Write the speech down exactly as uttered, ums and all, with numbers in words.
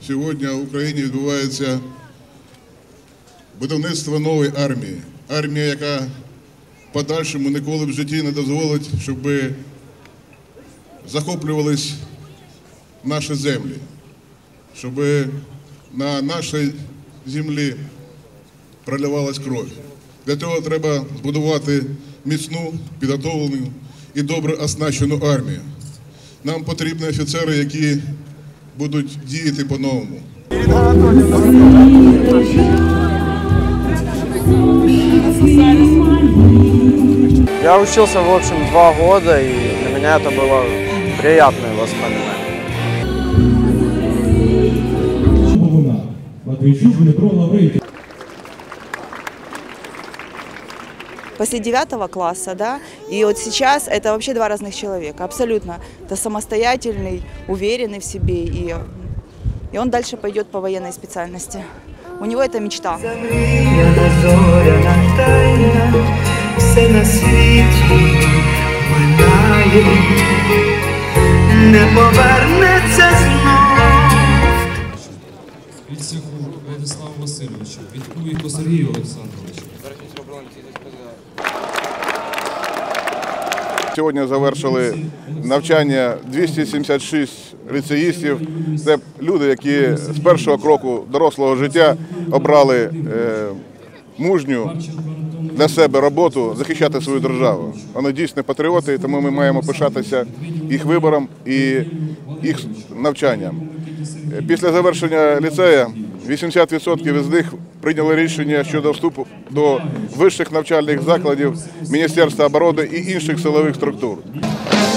сьогодні в Україні відбувається будівництво нової армії. Армія, яка в подальшому ніколи в житті не дозволить, щоб захоплювались наші землі, щоб на нашій землі проливалась кров. Для цього треба збудувати міцну, підготовлену і добре оснащену армію. Нам потрібні офіцери, які будуть діяти по-новому. Я учился, в общем, два года, и для меня это было приятное воспоминание. После девятого класса, да, и вот сейчас это вообще два разных человека, абсолютно. Это самостоятельный, уверенный в себе, и, и он дальше пойдет по военной специальности. У него это мечта. Все на світі минає, не повернеться знов. Від цеху Владиславу Васильовичу, від Куйко Сергію Олександровичу. Сьогодні завершили навчання двісті сімдесят шість ліцеїстів. Це люди, які з першого кроку дорослого життя обрали е, мужню для себе роботу захищати свою державу. Вони дійсно патріоти, тому ми маємо пишатися їх вибором і їх навчанням. Після завершення ліцею вісімдесят відсотків із них прийняли рішення щодо вступу до вищих навчальних закладів Міністерства оборони і інших силових структур.